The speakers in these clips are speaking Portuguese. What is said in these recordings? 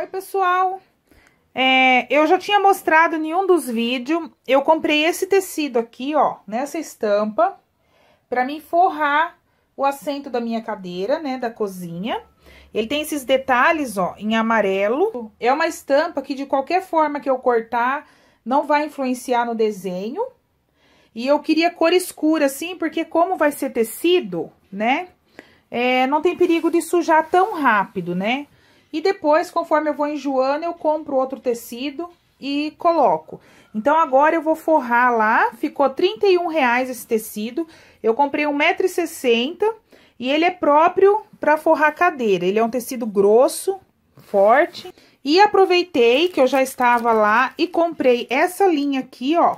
Oi, pessoal! Eu já tinha mostrado em um dos vídeos, eu comprei esse tecido aqui, ó, nessa estampa, pra mim forrar o assento da minha cadeira, né, da cozinha. Ele tem esses detalhes, ó, em amarelo. É uma estampa que de qualquer forma que eu cortar, não vai influenciar no desenho. E eu queria cor escura, assim, porque como vai ser tecido, né, não tem perigo de sujar tão rápido, né? E depois, conforme eu vou enjoando, eu compro outro tecido e coloco. Então, agora eu vou forrar lá, ficou R$31 esse tecido. Eu comprei 1,60 m e ele é próprio para forrar cadeira. Ele é um tecido grosso, forte. E aproveitei que eu já estava lá e comprei essa linha aqui, ó.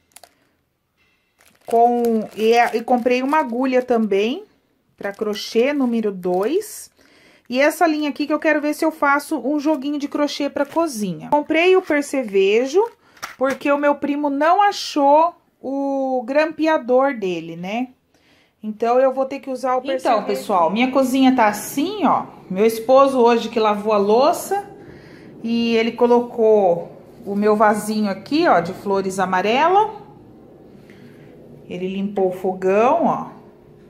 E comprei uma agulha também, para crochê número 2. E essa linha aqui que eu quero ver se eu faço um joguinho de crochê para cozinha. Comprei o percevejo, porque o meu primo não achou o grampeador dele, né? Então, eu vou ter que usar o percevejo. Então, pessoal, minha cozinha tá assim, ó. Meu esposo hoje que lavou a louça. E ele colocou o meu vasinho aqui, ó, de flores amarela. Ele limpou o fogão, ó.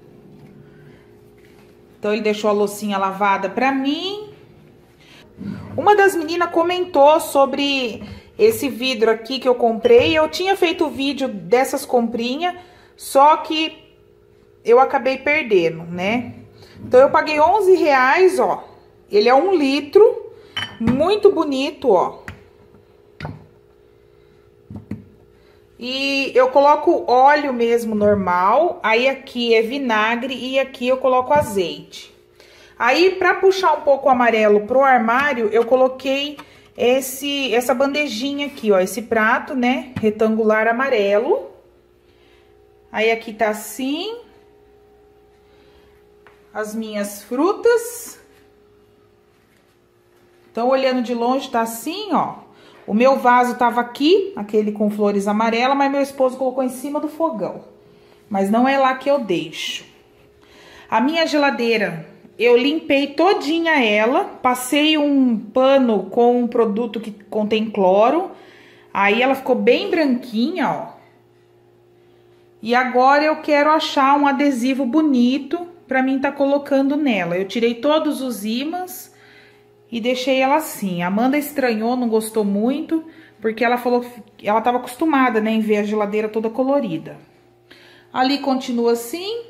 Então, ele deixou a loucinha lavada pra mim. Uma das meninas comentou sobre esse vidro aqui que eu comprei. Eu tinha feito vídeo dessas comprinhas, só que eu acabei perdendo, né? Então, eu paguei R$11, ó. Ele é 1 litro, muito bonito, ó. E eu coloco óleo mesmo normal, aí aqui é vinagre e aqui eu coloco azeite. Aí, pra puxar um pouco o amarelo pro armário, eu coloquei essa bandejinha aqui, ó, esse prato, né, retangular amarelo. Aí aqui tá assim, as minhas frutas. Então, olhando de longe tá assim, ó. O meu vaso tava aqui, aquele com flores amarelas, mas meu esposo colocou em cima do fogão. Mas não é lá que eu deixo. A minha geladeira, eu limpei todinha ela, passei um pano com um produto que contém cloro. Aí ela ficou bem branquinha, ó. E agora eu quero achar um adesivo bonito pra mim tá colocando nela. Eu tirei todos os ímãs e deixei ela assim. A Amanda estranhou, não gostou muito, porque ela falou que ela estava acostumada, né, em ver a geladeira toda colorida. Ali continua assim.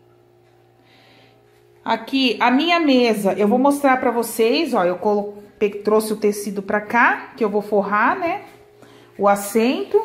Aqui, a minha mesa, eu vou mostrar pra vocês, ó, eu trouxe o tecido pra cá, que eu vou forrar, né, o assento.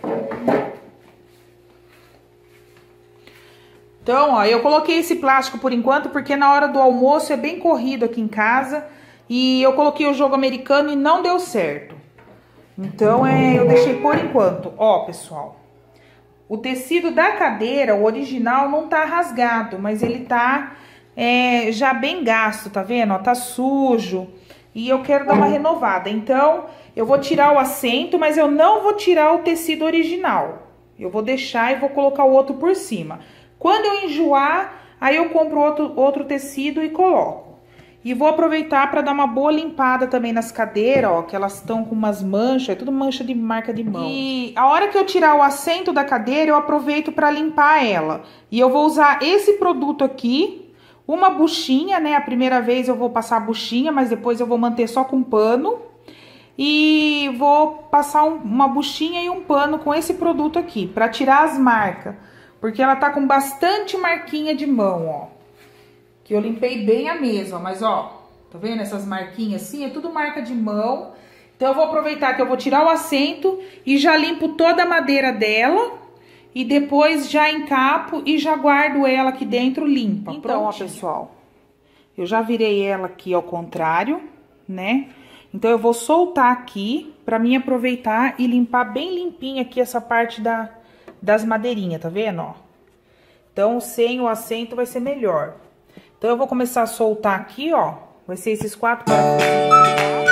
Então, ó, eu coloquei esse plástico por enquanto, porque na hora do almoço é bem corrido aqui em casa. E eu coloquei o jogo americano e não deu certo. Então, eu deixei por enquanto. Ó, pessoal, o tecido da cadeira, o original, não tá rasgado, mas ele tá já bem gasto, tá vendo? Ó, tá sujo. E eu quero dar uma renovada. Então, eu vou tirar o assento, mas eu não vou tirar o tecido original. Eu vou deixar e vou colocar o outro por cima. Quando eu enjoar, aí eu compro outro tecido e coloco. E vou aproveitar para dar uma boa limpada também nas cadeiras, ó, que elas estão com umas manchas, é tudo mancha de marca de mão. E a hora que eu tirar o assento da cadeira, eu aproveito para limpar ela. E eu vou usar esse produto aqui, uma buchinha, né? A primeira vez eu vou passar a buchinha, mas depois eu vou manter só com pano. E vou passar uma buchinha e um pano com esse produto aqui, para tirar as marcas. Porque ela tá com bastante marquinha de mão, ó. Que eu limpei bem a mesa, mas ó, tá vendo essas marquinhas assim? É tudo marca de mão. Então, eu vou aproveitar que eu vou tirar o assento e já limpo toda a madeira dela. E depois já encapo e já guardo ela aqui dentro limpa. Então, ó, pessoal, eu já virei ela aqui ao contrário, né? Então, eu vou soltar aqui pra mim aproveitar e limpar bem limpinha aqui essa parte das madeirinhas, tá vendo, ó? Então, sem o assento vai ser melhor. Então, eu vou começar a soltar aqui, ó. Vai ser esses 4 parafusos.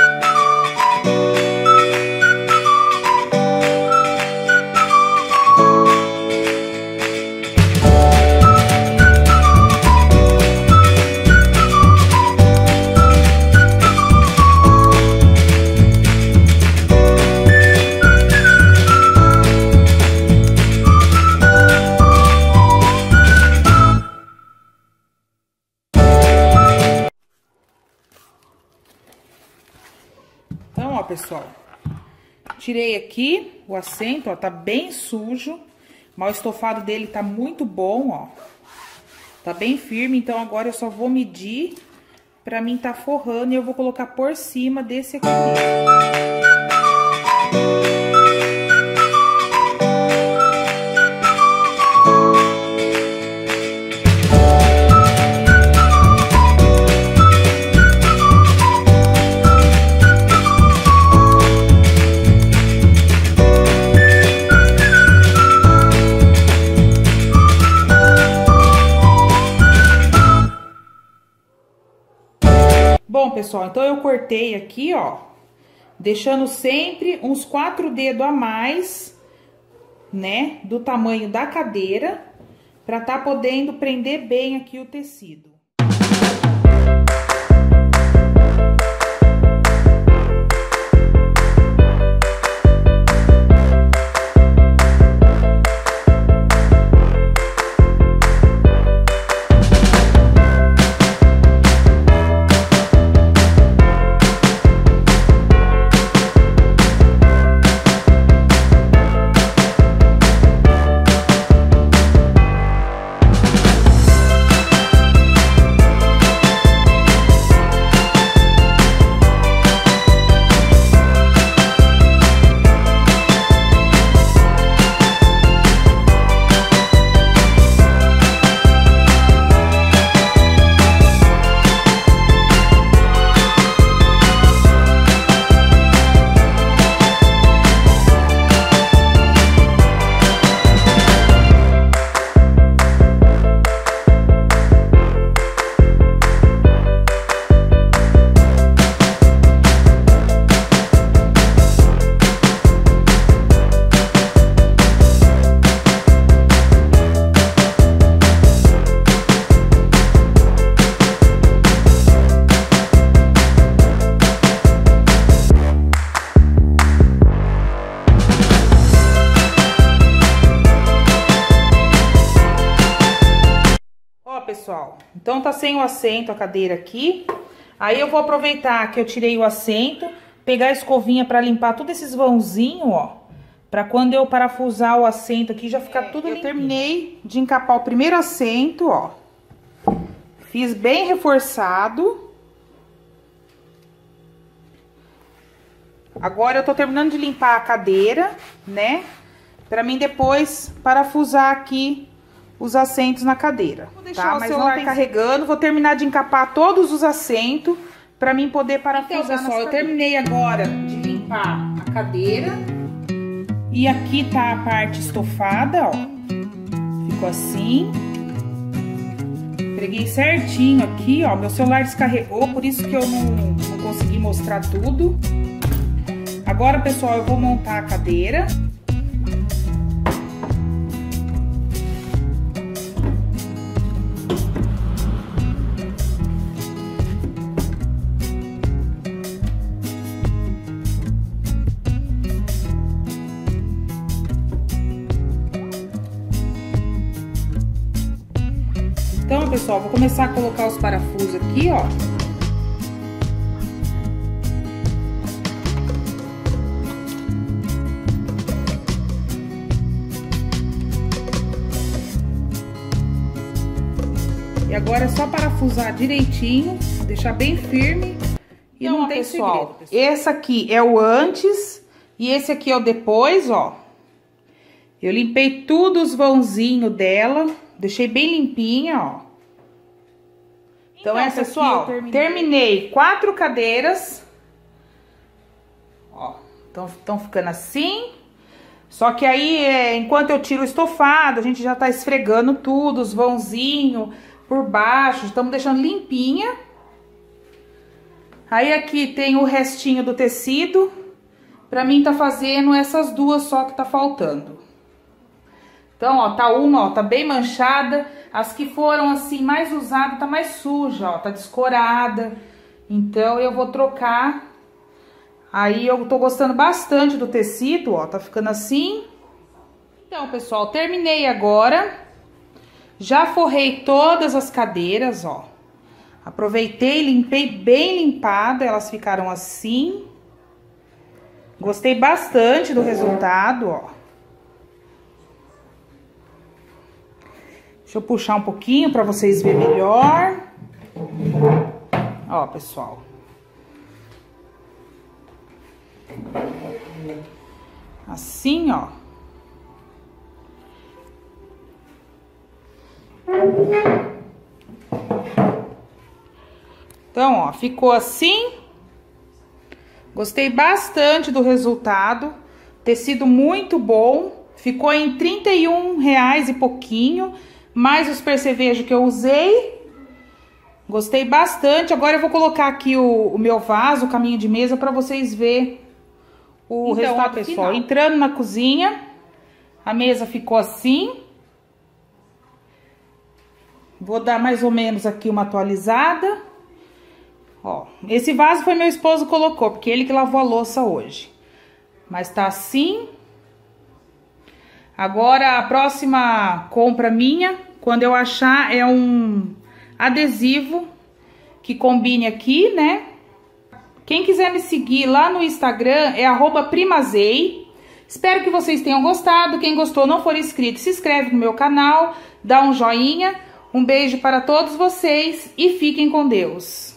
pessoal, tirei aqui o assento, ó, tá bem sujo. Mas o estofado dele tá muito bom, ó. Tá bem firme, então agora eu só vou medir pra mim tá forrando e eu vou colocar por cima desse aqui mesmo. Bom, pessoal, então eu cortei aqui, ó, deixando sempre uns 4 dedos a mais, né, do tamanho da cadeira, pra tá podendo prender bem aqui o tecido. Pessoal, então tá sem o assento a cadeira aqui. Aí eu vou aproveitar que eu tirei o assento, pegar a escovinha pra limpar todos esses vãozinhos, ó, pra quando eu parafusar o assento aqui já ficar tudo limpinho. Eu terminei de encapar o primeiro assento, ó, fiz bem reforçado. Agora eu tô terminando de limpar a cadeira, né, pra mim depois parafusar aqui os assentos na cadeira. Vou deixar o celular carregando, vou terminar de encapar todos os assentos pra mim poder parafusar. Então, pessoal, eu terminei agora de limpar a cadeira. E aqui tá a parte estofada, ó. Ficou assim. Preguei certinho aqui, ó. Meu celular descarregou, por isso que eu não consegui mostrar tudo. Agora, pessoal, eu vou montar a cadeira. Então, pessoal, vou começar a colocar os parafusos aqui, ó. E agora é só parafusar direitinho, deixar bem firme e então, não tem segredo, pessoal. Esse aqui é o antes e esse aqui é o depois, ó. Eu limpei tudo os vãozinhos dela. Deixei bem limpinha, ó. Então essa, pessoal, terminei 4 cadeiras. Ó, estão ficando assim. Só que aí, enquanto eu tiro o estofado, a gente já tá esfregando tudo, os vãozinhos por baixo. Estamos deixando limpinha. Aí aqui tem o restinho do tecido. Pra mim tá fazendo essas duas só que tá faltando. Então, ó, tá uma, ó, tá bem manchada. As que foram, assim, mais usadas, tá mais suja, ó, tá descorada. Então, eu vou trocar. Aí, eu tô gostando bastante do tecido, ó, tá ficando assim. Então, pessoal, terminei agora. Já forrei todas as cadeiras, ó. Aproveitei, limpei bem limpada, elas ficaram assim. Gostei bastante do resultado, ó. Deixa eu puxar um pouquinho pra vocês verem melhor. Ó, pessoal. Assim, ó. Então, ó, ficou assim. Gostei bastante do resultado. Tecido muito bom. Ficou em R$31 e pouquinho. Mais os percevejos que eu usei. Gostei bastante. Agora eu vou colocar aqui o meu vaso, o caminho de mesa, para vocês verem o resultado, pessoal. Entrando na cozinha, a mesa ficou assim. Vou dar mais ou menos aqui uma atualizada. Ó, esse vaso foi meu esposo que colocou, porque ele que lavou a louça hoje. Mas tá assim. Agora, a próxima compra minha, quando eu achar, é um adesivo que combine aqui, né? Quem quiser me seguir lá no Instagram é @primazei. Espero que vocês tenham gostado. Quem gostou, não for inscrito, se inscreve no meu canal, dá um joinha. Um beijo para todos vocês e fiquem com Deus.